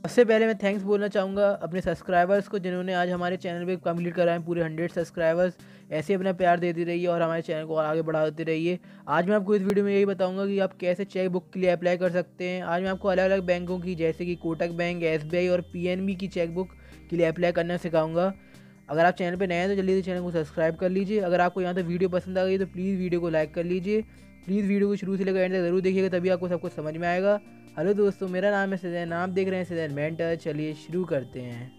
सबसे पहले मैं थैंक्स बोलना चाहूँगा अपने सब्सक्राइबर्स को, जिन्होंने आज हमारे चैनल पे कंप्लीट करा है पूरे 100 सब्सक्राइबर्स। ऐसे ही अपना प्यार देती रहिए और हमारे चैनल को और आगे बढ़ाते रहिए। आज मैं आपको इस वीडियो में यही बताऊँगा कि आप कैसे चेक बुक के लिए अप्लाई कर सकते हैं। आज मैं आपको अलग अलग बैंकों की, जैसे कि कोटक बैंक, SBI और PNB की चेक बुक के लिए अप्लाई करना सिखाऊँगा। अगर आप चैनल पर नए हैं तो जल्दी से चैनल को सब्सक्राइब कर लीजिए। अगर आपको यहाँ तक वीडियो पसंद आ गई तो प्लीज़ वीडियो को लाइक कर लीजिए। प्लीज़ वीडियो को शुरू से लेकर एंड तक ज़रूर देखिएगा, तभी आपको सब कुछ समझ में आएगा। हेलो दोस्तों, मेरा नाम है सजैन, आप देख रहे हैं सजैन मेंटर। चलिए शुरू करते हैं।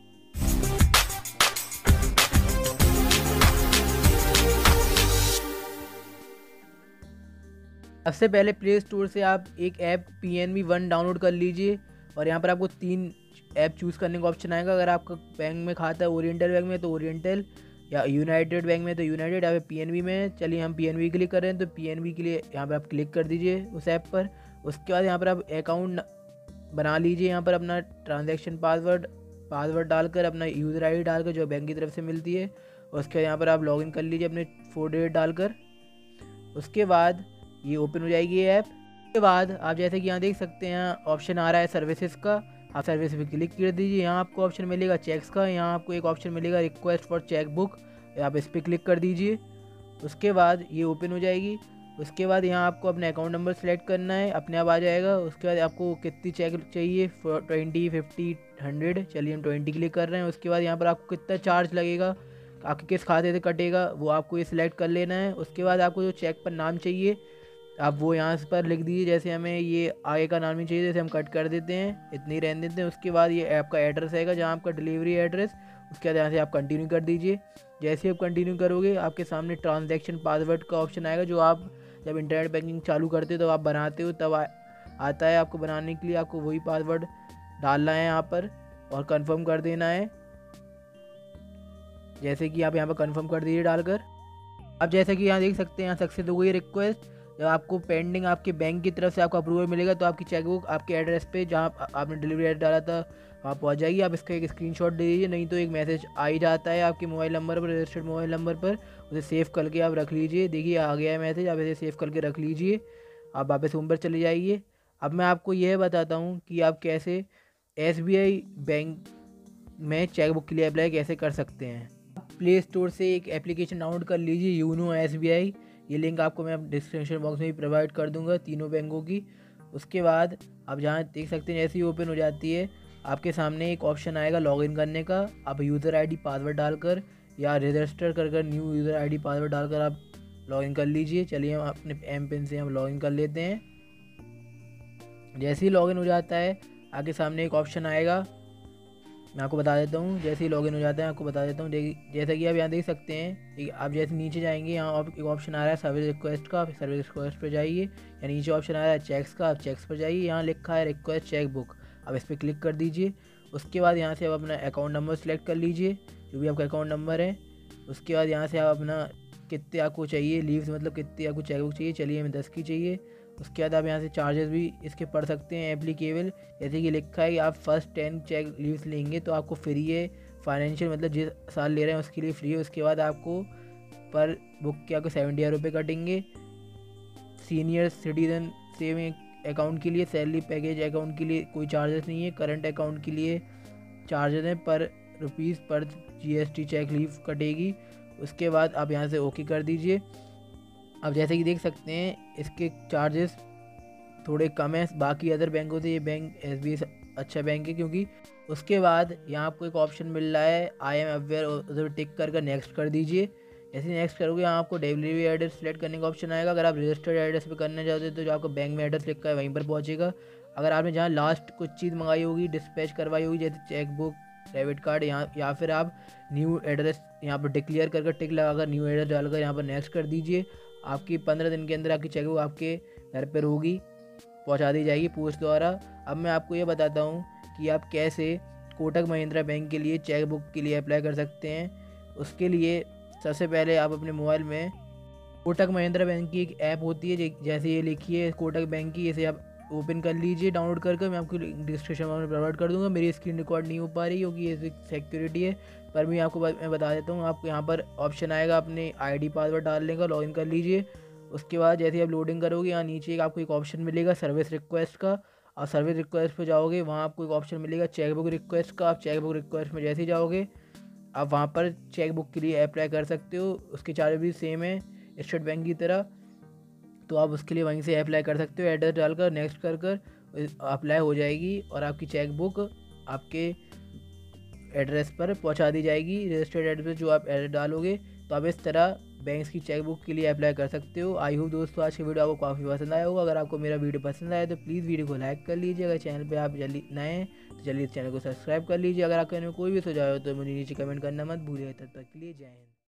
सबसे पहले प्ले स्टोर से आप एक ऐप PNB वन डाउनलोड कर लीजिए और यहाँ पर आपको 3 ऐप चूज़ करने का ऑप्शन आएगा। अगर आपका बैंक में खाता है ओरिएंटल बैंक में तो ओरिएंटल, या यूनाइटेड बैंक में तो यूनाइटेड, या फिर PNB में। चलिए हम PNB क्लिक कर रहे हैं तो PNB के लिए यहाँ पर आप क्लिक कर दीजिए उस ऐप पर। उसके बाद यहाँ पर आप अकाउंट बना लीजिए। यहाँ पर अपना ट्रांजैक्शन पासवर्ड डालकर, अपना यूज़र ID डालकर जो बैंक की तरफ से मिलती है। उसके बाद यहाँ पर आप लॉगिन कर लीजिए अपने 4 डिजिट डालकर। उसके बाद ये ओपन हो जाएगी ये ऐप। उसके बाद आप जैसे कि यहाँ देख सकते हैं ऑप्शन आ रहा है सर्विसेज का, आप सर्विस पे क्लिक कर दीजिए। यहाँ आपको ऑप्शन मिलेगा चेक्स का, यहाँ आपको एक ऑप्शन मिलेगा रिक्वेस्ट फॉर चेक बुक, आप इस पर क्लिक कर दीजिए। उसके बाद ये ओपन हो जाएगी। उसके बाद यहाँ आपको अपना अकाउंट नंबर सेलेक्ट करना है, अपने आप आ जाएगा। उसके बाद आपको कितनी चेक चाहिए, 20, 50, 100। चलिए हम 20 क्लिक कर रहे हैं। उसके बाद यहाँ पर आपको कितना चार्ज लगेगा, आपके किस खाते से कटेगा, वो आपको ये सिलेक्ट कर लेना है। उसके बाद आपको जो चेक पर नाम चाहिए आप वो यहाँ पर लिख दीजिए। जैसे हमें ये आगे का नाम नहीं चाहिए, जैसे हम कट कर देते हैं, इतनी रहने देते हैं। उसके बाद ये ऐप का एड्रेस आएगा, जहाँ आपका डिलीवरी एड्रेस। उसके बाद यहाँ से आप कंटिन्यू कर दीजिए। जैसे आप कंटिन्यू करोगे आपके सामने ट्रांजैक्शन पासवर्ड का ऑप्शन आएगा, जो आप जब इंटरनेट बैंकिंग चालू करते हो तो आप बनाते हो तब आता है। आपको बनाने के लिए आपको वही पासवर्ड डालना है यहाँ पर और कंफर्म कर देना है। जैसे कि आप यहाँ पर कंफर्म कर दीजिए डालकर। अब जैसे कि यहाँ देख सकते हैं यहाँ सक्सेस हो गई रिक्वेस्ट। जब आपको पेंडिंग आपके बैंक की तरफ से आपको अप्रूवल मिलेगा तो आपकी चेकबुक आपके एड्रेस पे, जहाँ आपने डिलीवरी एड्रेस डाला था, वहाँ पहुँच जाएगी। आप इसका एक स्क्रीनशॉट दे दीजिए, नहीं तो एक मैसेज आ ही जाता है आपके मोबाइल नंबर पर, रजिस्टर्ड मोबाइल नंबर पर। उसे सेव करके आप रख लीजिए। देखिए आ गया है मैसेज, आप इसे सेव करके रख लीजिए। आप वापस होम पर चले जाइए। अब मैं आपको यह बताता हूँ कि आप कैसे SBI बैंक में चेकबुक के लिए अप्लाई कैसे कर सकते हैं। प्ले स्टोर से एक एप्लीकेशन डाउनलोड कर लीजिए, यूनो SBI। ये लिंक आपको मैं डिस्क्रिप्शन बॉक्स में भी प्रोवाइड कर दूंगा, तीनों बैंकों की। उसके बाद आप जहाँ देख सकते हैं जैसे ही ओपन हो जाती है आपके सामने एक ऑप्शन आएगा लॉगिन करने का। आप यूज़र ID पासवर्ड डालकर या रजिस्टर कर न्यू यूज़र ID पासवर्ड डालकर आप लॉगिन कर लीजिए। चलिए हम अपने MPIN से हम लॉगिन कर लेते हैं। जैसे ही लॉगिन हो जाता है आपके सामने एक ऑप्शन आएगा, मैं आपको बता देता हूँ। जैसे ही लॉगिन हो जाता है आपको बता देता हूँ। जैसा कि आप यहाँ देख सकते हैं, आप जैसे नीचे जाएंगे यहाँ एक ऑप्शन आ रहा है सर्विस रिक्वेस्ट का, सर्विस रिक्वेस्ट पर जाइए। या नीचे ऑप्शन आ रहा है चेक्स का, आप चेक्स पर जाइए। यहाँ लिखा है रिक्वेस्ट चेक बुक, आप इस पर क्लिक कर दीजिए। उसके बाद यहाँ से आप अपना अकाउंट नंबर सेलेक्ट कर लीजिए, जो भी आपका अकाउंट नंबर है। उसके बाद यहाँ से आप अपना कितने आपको चाहिए लीव्स, मतलब कितनी आपको चेक बुक चाहिए। चलिए हमें 10 की चाहिए। उसके बाद आप यहाँ से चार्जेस भी इसके पढ़ सकते हैं एप्लीकेबल। जैसे कि लिखा है कि आप फर्स्ट 10 चेक लीव्स लेंगे तो आपको फ्री है, फाइनेंशियल मतलब जिस साल ले रहे हैं उसके लिए फ्री है। उसके बाद आपको पर बुक के आपको 70 रुपये कटेंगे। सीनियर सिटीजन सेविंग अकाउंट के लिए, सैलरी पैकेज अकाउंट के लिए कोई चार्जेस नहीं है। करंट अकाउंट के लिए चार्जेस हैं पर रुपीज़ पर GST चेक लीव कटेगी। उसके बाद आप यहाँ से ओके कर दीजिए। अब जैसे कि देख सकते हैं इसके चार्जेस थोड़े कम हैं बाकी अदर बैंकों से। ये बैंक SBI अच्छा बैंक है क्योंकि। उसके बाद यहाँ आपको एक ऑप्शन मिल रहा है I am aware, उधर टिक कर नेक्स्ट कर दीजिए। जैसे नेक्स्ट करोगे यहाँ आपको डिलीवरी एड्रेस सेलेक्ट करने का ऑप्शन आएगा। अगर आप रजिस्टर्ड एड्रेस पे करना चाहते हो तो जो आपको बैंक में एड्रेस लिखा है वहीं पर पहुँचेगा। अगर आपने जहाँ लास्ट कुछ चीज़ मंगाई होगी, डिस्पैच करवाई होगी, जैसे चेकबुक, डेबिट कार्ड, यहाँ या फिर आप न्यू एड्रेस यहाँ पर डिक्लेयर कर टिक लगाकर न्यू एड्रेस डालकर यहाँ पर नेक्स्ट कर दीजिए। आपकी 15 दिन के अंदर आपकी चेकबुक आपके घर पर होगी, पहुंचा दी जाएगी पोस्ट द्वारा। अब मैं आपको ये बताता हूँ कि आप कैसे कोटक महिंद्रा बैंक के लिए चेकबुक के लिए अप्लाई कर सकते हैं। उसके लिए सबसे पहले आप अपने मोबाइल में कोटक महिंद्रा बैंक की एक ऐप होती है, जैसे ये लिखी है कोटक बैंक की, इसे आप ओपन कर लीजिए डाउनलोड करके। मैं आपको डिस्क्रिप्शन में प्रोवाइड कर दूंगा। मेरी स्क्रीन रिकॉर्ड नहीं हो पा रही क्योंकि ये सिक्योरिटी है, पर मैं आपको मैं बता देता हूँ। आपको यहाँ पर ऑप्शन आएगा अपने ID पासवर्ड डालने का, लॉगिन कर लीजिए। उसके बाद जैसे आप लोडिंग करोगे यहाँ नीचे आपको एक ऑप्शन मिलेगा सर्विस रिक्वेस्ट का, और सर्विस रिक्वेस्ट पे जाओगे, वहाँ आपको एक ऑप्शन मिलेगा चेकबुक रिक्वेस्ट का। आप चेकबुक रिक्वेस्ट में जैसे ही जाओगे आप वहाँ पर चेकबुक के लिए अप्लाई कर सकते हो। उसके चार्ज भी सेम है स्टेट बैंक की तरह, तो आप उसके लिए वहीं से अप्लाई कर सकते हो। एड्रेस डालकर नेक्स्ट कर अप्लाई हो जाएगी और आपकी चेकबुक आपके एड्रेस पर पहुंचा दी जाएगी, रजिस्टर्ड एड्रेस पे जो आप एड्रेस डालोगे। तो आप इस तरह बैंक्स की चेकबुक के लिए अप्लाई कर सकते हो। आई होप दोस्तों आज की वीडियो आपको काफ़ी पसंद आया होगा। अगर आपको मेरा वीडियो पसंद आया तो प्लीज़ वीडियो को लाइक कर लीजिए। अगर चैनल पे आप जल्दी नए हैं तो जल्दी इस चैनल को सब्सक्राइब कर लीजिए। अगर आपके में कोई भी सुझाव हो तो मुझे नीचे कमेंट करना मत भूलिएगा। तब तक के लिए जय हिंद।